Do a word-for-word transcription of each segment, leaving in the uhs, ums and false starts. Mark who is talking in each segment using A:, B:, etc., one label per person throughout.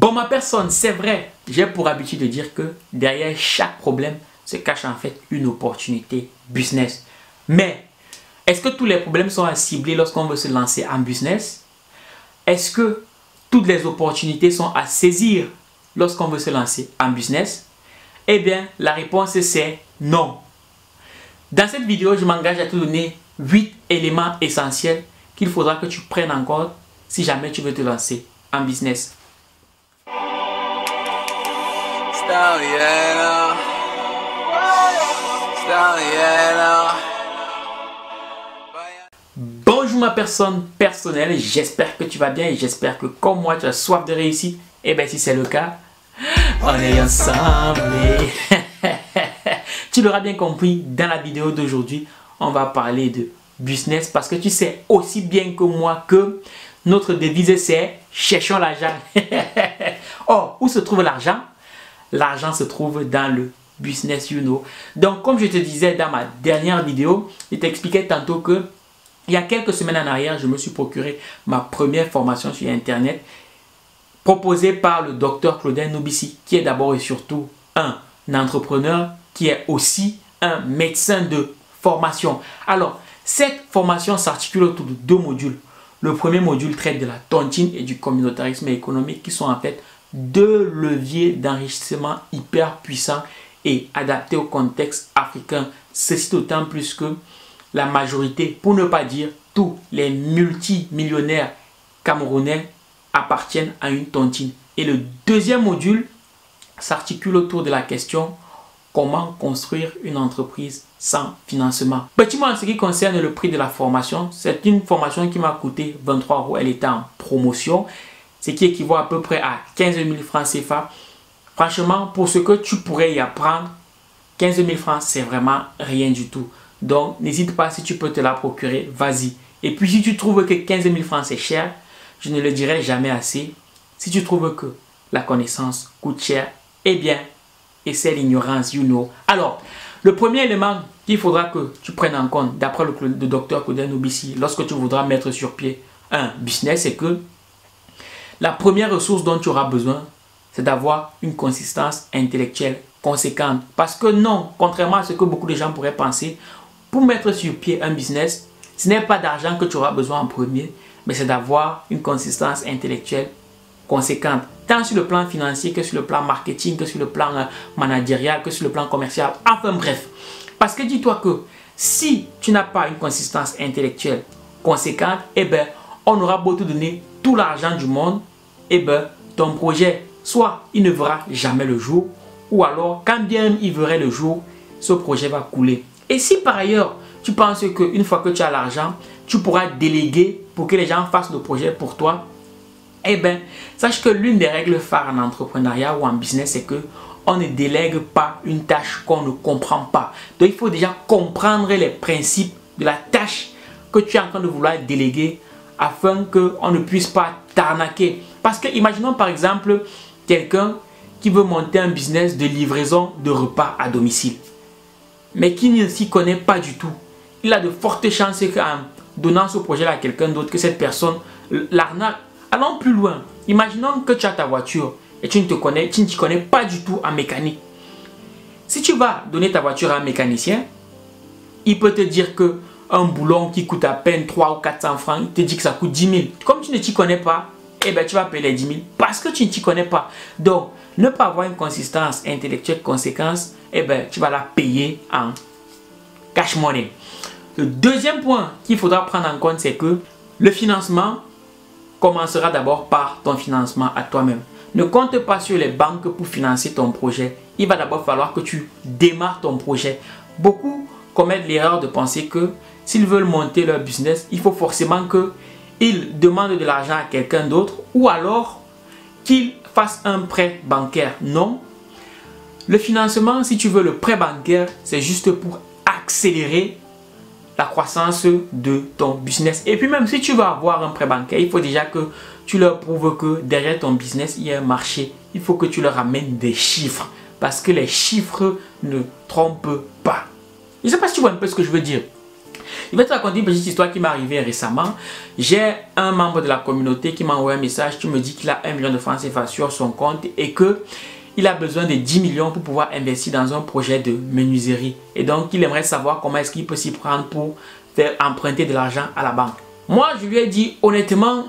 A: Bon, ma personne, c'est vrai, j'ai pour habitude de dire que derrière chaque problème se cache en fait une opportunité business. Mais est-ce que tous les problèmes sont à cibler lorsqu'on veut se lancer en business? Est-ce que toutes les opportunités sont à saisir lorsqu'on veut se lancer en business? Eh bien, la réponse c'est non. Dans cette vidéo, je m'engage à te donner huit éléments essentiels qu'il faudra que tu prennes en compte si jamais tu veux te lancer en business. Bonjour ma personne personnelle, j'espère que tu vas bien et j'espère que comme moi tu as soif de réussite. Et bien si c'est le cas, on est ensemble. Tu l'auras bien compris, dans la vidéo d'aujourd'hui, on va parler de business parce que tu sais aussi bien que moi que notre devise c'est cherchons l'argent. Oh, où se trouve l'argent? L'argent se trouve dans le business, you know. Donc, comme je te disais dans ma dernière vidéo, je t'expliquais tantôt que il y a quelques semaines en arrière, je me suis procuré ma première formation sur Internet proposée par le docteur Claudin Nobissi, qui est d'abord et surtout un entrepreneur, qui est aussi un médecin de formation. Alors, cette formation s'articule autour de deux modules. Le premier module traite de la tontine et du communautarisme économique, qui sont en fait deux leviers d'enrichissement hyper puissants et adaptés au contexte africain. Ceci d'autant plus que la majorité, pour ne pas dire tous les multimillionnaires camerounais appartiennent à une tontine. Et le deuxième module s'articule autour de la question comment construire une entreprise sans financement. Petit mot en ce qui concerne le prix de la formation, c'est une formation qui m'a coûté vingt-trois euros. Elle était en promotion, ce qui équivaut à peu près à quinze mille francs C F A. Franchement, pour ce que tu pourrais y apprendre, quinze mille francs, c'est vraiment rien du tout. Donc, n'hésite pas, si tu peux te la procurer, vas-y. Et puis, si tu trouves que quinze mille francs, c'est cher, je ne le dirai jamais assez. Si tu trouves que la connaissance coûte cher, eh bien, et c'est l'ignorance, you know. Alors, le premier élément qu'il faudra que tu prennes en compte, d'après le, le docteur Claudin Nobissi, lorsque tu voudras mettre sur pied un business, c'est que la première ressource dont tu auras besoin, c'est d'avoir une consistance intellectuelle conséquente. Parce que non, contrairement à ce que beaucoup de gens pourraient penser, pour mettre sur pied un business, ce n'est pas d'argent que tu auras besoin en premier, mais c'est d'avoir une consistance intellectuelle conséquente, tant sur le plan financier que sur le plan marketing, que sur le plan euh, managérial, que sur le plan commercial, enfin bref. Parce que dis-toi que si tu n'as pas une consistance intellectuelle conséquente, eh ben, on aura beau te donner tout l'argent du monde, eh ben, ton projet, soit il ne verra jamais le jour, ou alors, quand bien il verrait le jour, ce projet va couler. Et si par ailleurs, tu penses qu'une fois que tu as l'argent, tu pourras déléguer pour que les gens fassent le projet pour toi, eh bien, sache que l'une des règles phares en entrepreneuriat ou en business, c'est que on ne délègue pas une tâche qu'on ne comprend pas. Donc, il faut déjà comprendre les principes de la tâche que tu es en train de vouloir déléguer afin qu'on ne puisse pas t'arnaquer. Parce que, imaginons par exemple, quelqu'un qui veut monter un business de livraison de repas à domicile, mais qui ne s'y connaît pas du tout. Il a de fortes chances qu'en donnant ce projet à quelqu'un d'autre, que cette personne l'arnaque. Allons plus loin. Imaginons que tu as ta voiture et tu ne te connais, tu ne t'y connais pas du tout en mécanique. Si tu vas donner ta voiture à un mécanicien, il peut te dire que un boulon qui coûte à peine trois ou quatre cents francs, il te dit que ça coûte dix mille. Comme tu ne t'y connais pas, eh ben, tu vas payer les dix mille parce que tu ne t'y connais pas. Donc, ne pas avoir une consistance intellectuelle conséquence, eh ben, tu vas la payer en cash money. Le deuxième point qu'il faudra prendre en compte, c'est que le financement commencera d'abord par ton financement à toi-même. Ne compte pas sur les banques pour financer ton projet. Il va d'abord falloir que tu démarres ton projet. Beaucoup commettent l'erreur de penser que s'ils veulent monter leur business, il faut forcément qu'ils demandent de l'argent à quelqu'un d'autre ou alors qu'ils fassent un prêt bancaire. Non. Le financement, si tu veux le prêt bancaire, c'est juste pour accélérer la croissance de ton business. Et puis même si tu veux avoir un prêt bancaire, il faut déjà que tu leur prouves que derrière ton business, il y a un marché. Il faut que tu leur amènes des chiffres parce que les chiffres ne trompent pas. Je ne sais pas si tu vois un peu ce que je veux dire. Je vais te raconter une petite histoire qui m'est arrivée récemment. J'ai un membre de la communauté qui m'a envoyé un message qui me dit qu'il a un million de francs C F A sur son compte et que il a besoin de dix millions pour pouvoir investir dans un projet de menuiserie. Et donc, il aimerait savoir comment est-ce qu'il peut s'y prendre pour faire emprunter de l'argent à la banque. Moi, je lui ai dit, honnêtement,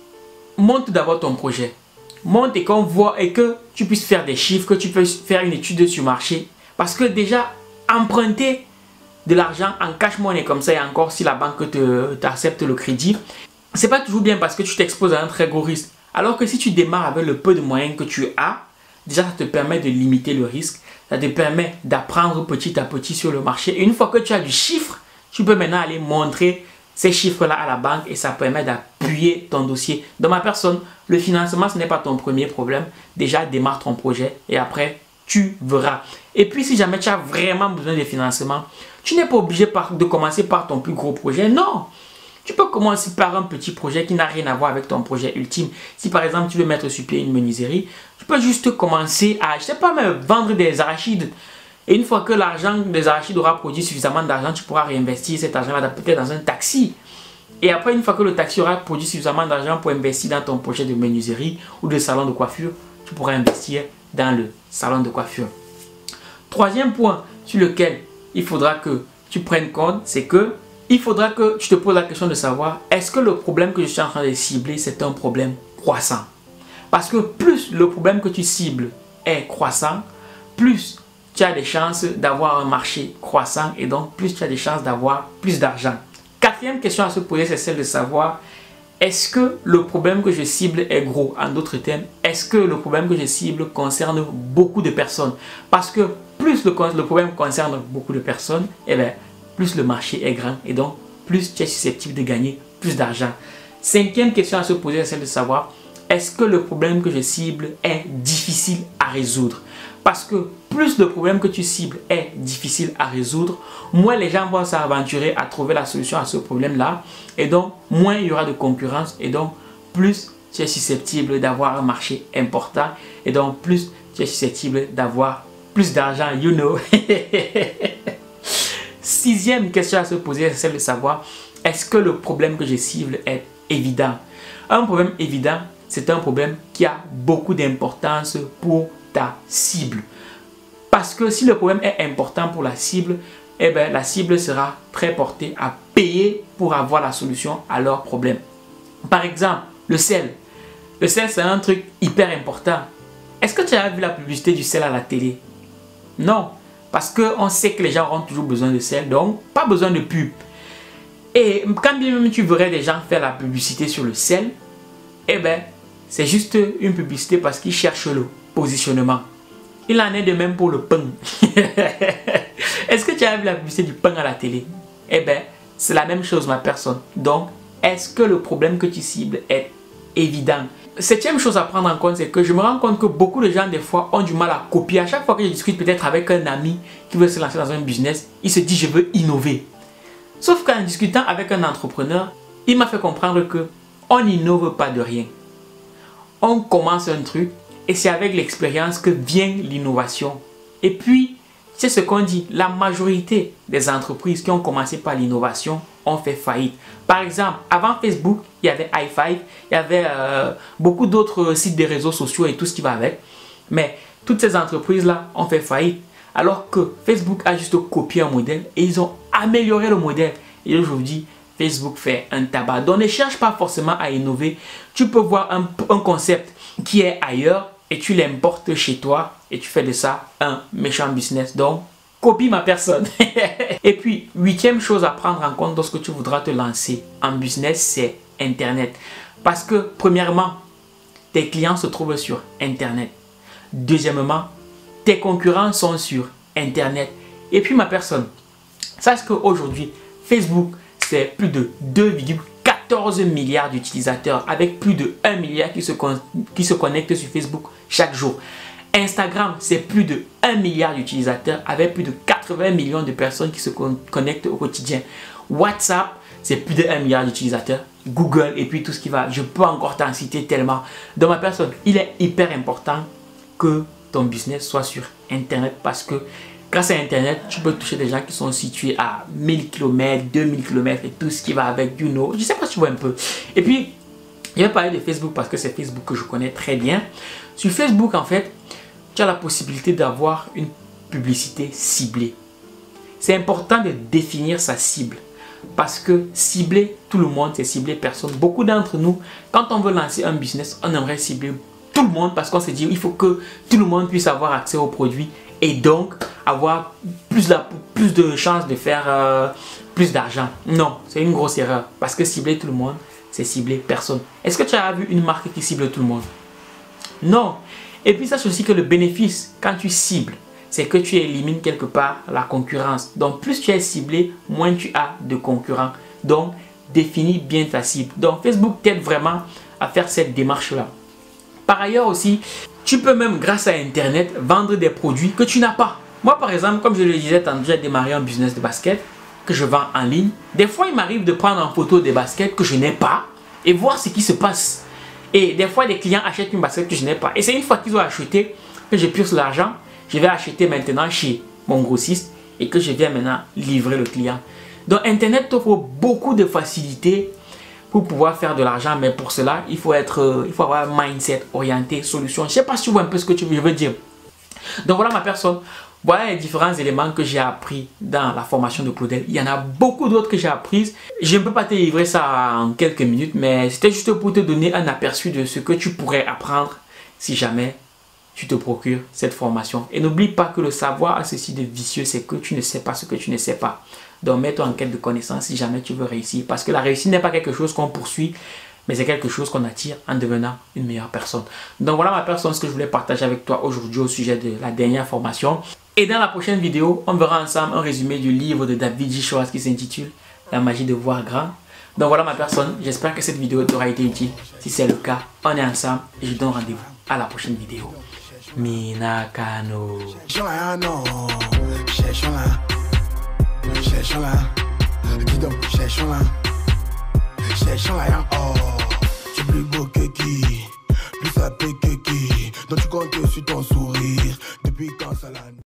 A: monte d'abord ton projet. Monte et qu'on voit et que tu puisses faire des chiffres, que tu puisses faire une étude sur marché. Parce que déjà, emprunter de l'argent en cash money comme ça, et encore si la banque t'accepte le crédit, c'est pas toujours bien parce que tu t'exposes à un très gros risque. Alors que si tu démarres avec le peu de moyens que tu as, déjà, ça te permet de limiter le risque. Ça te permet d'apprendre petit à petit sur le marché. Et une fois que tu as du chiffre, tu peux maintenant aller montrer ces chiffres-là à la banque et ça permet d'appuyer ton dossier. Dans ma personne, le financement, ce n'est pas ton premier problème. Déjà, démarre ton projet et après, tu verras. Et puis, si jamais tu as vraiment besoin de financement, tu n'es pas obligé de commencer par ton plus gros projet. Non! Tu peux commencer par un petit projet qui n'a rien à voir avec ton projet ultime. Si par exemple, tu veux mettre sur pied une menuiserie, tu peux juste commencer à, je sais pas, même vendre des arachides. Et une fois que l'argent des arachides aura produit suffisamment d'argent, tu pourras réinvestir cet argent-là peut-être dans un taxi. Et après, une fois que le taxi aura produit suffisamment d'argent pour investir dans ton projet de menuiserie ou de salon de coiffure, tu pourras investir dans le salon de coiffure. Troisième point sur lequel il faudra que tu prennes compte, c'est que il faudra que tu te poses la question de savoir est-ce que le problème que je suis en train de cibler, c'est un problème croissant. Parce que plus le problème que tu cibles est croissant, plus tu as des chances d'avoir un marché croissant et donc plus tu as des chances d'avoir plus d'argent. Quatrième question à se poser, c'est celle de savoir est-ce que le problème que je cible est gros? En d'autres termes, est-ce que le problème que je cible concerne beaucoup de personnes? Parce que plus le, le problème concerne beaucoup de personnes, eh bien, plus le marché est grand et donc plus tu es susceptible de gagner plus d'argent. Cinquième question à se poser, c'est celle de savoir est-ce que le problème que je cible est difficile à résoudre? Parce que plus le problème que tu cibles est difficile à résoudre, moins les gens vont s'aventurer à trouver la solution à ce problème-là et donc moins il y aura de concurrence et donc plus tu es susceptible d'avoir un marché important et donc plus tu es susceptible d'avoir plus d'argent, you know. Sixième question à se poser, c'est celle de savoir est-ce que le problème que je cible est évident? Un problème évident, c'est un problème qui a beaucoup d'importance pour ta cible. Parce que si le problème est important pour la cible, eh bien, la cible sera très portée à payer pour avoir la solution à leur problème. Par exemple, le sel. Le sel, c'est un truc hyper important. Est-ce que tu as vu la publicité du sel à la télé? Non. Parce qu'on sait que les gens auront toujours besoin de sel, donc pas besoin de pub. Et quand bien même tu verrais des gens faire la publicité sur le sel, eh bien, c'est juste une publicité parce qu'ils cherchent le positionnement. Il en est de même pour le pain. Est-ce que tu as vu la publicité du pain à la télé? Eh bien, c'est la même chose, ma personne. Donc, est-ce que le problème que tu cibles est évident? Septième chose à prendre en compte, c'est que je me rends compte que beaucoup de gens, des fois, ont du mal à copier. À chaque fois que je discute peut-être avec un ami qui veut se lancer dans un business, il se dit, je veux innover. Sauf qu'en discutant avec un entrepreneur, il m'a fait comprendre que on n'innove pas de rien. On commence un truc et c'est avec l'expérience que vient l'innovation. Et puis, c'est ce qu'on dit, la majorité des entreprises qui ont commencé par l'innovation ont fait faillite. Par exemple, avant Facebook, il y avait i cinq, il y avait euh, beaucoup d'autres sites de réseaux sociaux et tout ce qui va avec. Mais toutes ces entreprises-là ont fait faillite. Alors que Facebook a juste copié un modèle et ils ont amélioré le modèle. Et aujourd'hui, Facebook fait un tabac. Donc ne cherche pas forcément à innover. Tu peux voir un, un concept qui est ailleurs et tu l'importes chez toi et tu fais de ça un méchant business. Donc, copie ma personne. Et puis, huitième chose à prendre en compte lorsque tu voudras te lancer en business, c'est Internet. Parce que, premièrement, tes clients se trouvent sur Internet. Deuxièmement, tes concurrents sont sur Internet. Et puis, ma personne, sache qu'aujourd'hui, Facebook, c'est plus de deux virgule quatorze milliards d'utilisateurs avec plus de un milliard qui se, qui se connectent sur Facebook chaque jour. Instagram, c'est plus de un milliard d'utilisateurs avec plus de quatre-vingts millions de personnes qui se connectent au quotidien. WhatsApp, c'est plus de un milliard d'utilisateurs. Google et puis tout ce qui va. Je peux encore t'en citer tellement. Dans ma personne, il est hyper important que ton business soit sur Internet parce que grâce à Internet, tu peux toucher des gens qui sont situés à mille kilomètres, deux mille kilomètres et tout ce qui va avec, you know. Je sais pas si tu vois un peu. Et puis, je vais parler de Facebook parce que c'est Facebook que je connais très bien. Sur Facebook, en fait, tu as la possibilité d'avoir une publicité ciblée. C'est important de définir sa cible. Parce que cibler tout le monde, c'est cibler personne. Beaucoup d'entre nous, quand on veut lancer un business, on aimerait cibler tout le monde parce qu'on se dit il faut que tout le monde puisse avoir accès aux produits et donc avoir plus, la, plus de chances de faire euh, plus d'argent. Non, c'est une grosse erreur parce que cibler tout le monde, c'est cibler personne. Est-ce que tu as vu une marque qui cible tout le monde? Non. Et puis sache aussi que le bénéfice quand tu cibles, c'est que tu élimines quelque part la concurrence. Donc, plus tu es ciblé, moins tu as de concurrents. Donc, définis bien ta cible. Donc, Facebook t'aide vraiment à faire cette démarche-là. Par ailleurs aussi, tu peux même, grâce à Internet, vendre des produits que tu n'as pas. Moi, par exemple, comme je le disais, tantôt, j'ai démarré un business de basket que je vends en ligne. Des fois, il m'arrive de prendre en photo des baskets que je n'ai pas et voir ce qui se passe. Et des fois, des clients achètent une basket que je n'ai pas. Et c'est une fois qu'ils ont acheté que je pioche l'argent. Je vais acheter maintenant chez mon grossiste et que je viens maintenant livrer le client. Donc, Internet t'offre beaucoup de facilités pour pouvoir faire de l'argent. Mais pour cela, il faut, être, il faut avoir un mindset orienté solution. Je ne sais pas si tu vois un peu ce que tu veux, je veux dire. Donc, voilà ma personne. Voilà les différents éléments que j'ai appris dans la formation de Claudel. Il y en a beaucoup d'autres que j'ai apprises. Je ne peux pas te livrer ça en quelques minutes, mais c'était juste pour te donner un aperçu de ce que tu pourrais apprendre si jamais tu te procures cette formation. Et n'oublie pas que le savoir a ceci de vicieux, c'est que tu ne sais pas ce que tu ne sais pas. Donc, mets-toi en quête de connaissances si jamais tu veux réussir. Parce que la réussite n'est pas quelque chose qu'on poursuit, mais c'est quelque chose qu'on attire en devenant une meilleure personne. Donc, voilà ma personne, ce que je voulais partager avec toi aujourd'hui au sujet de la dernière formation. Et dans la prochaine vidéo, on verra ensemble un résumé du livre de David J. Schwartz qui s'intitule La magie de voir grand. Donc, voilà ma personne. J'espère que cette vidéo t'aura été utile. Si c'est le cas, on est ensemble et je donne rendez-vous à la prochaine vidéo. Minakano.
B: Cherchons-la, cherchons-la, cherchons-la, dis donc, cherchons-la, cherchons-la, oh, tu es plus beau que qui, plus sapé que qui, donc tu comptes sur ton sourire, depuis quand ça l'a...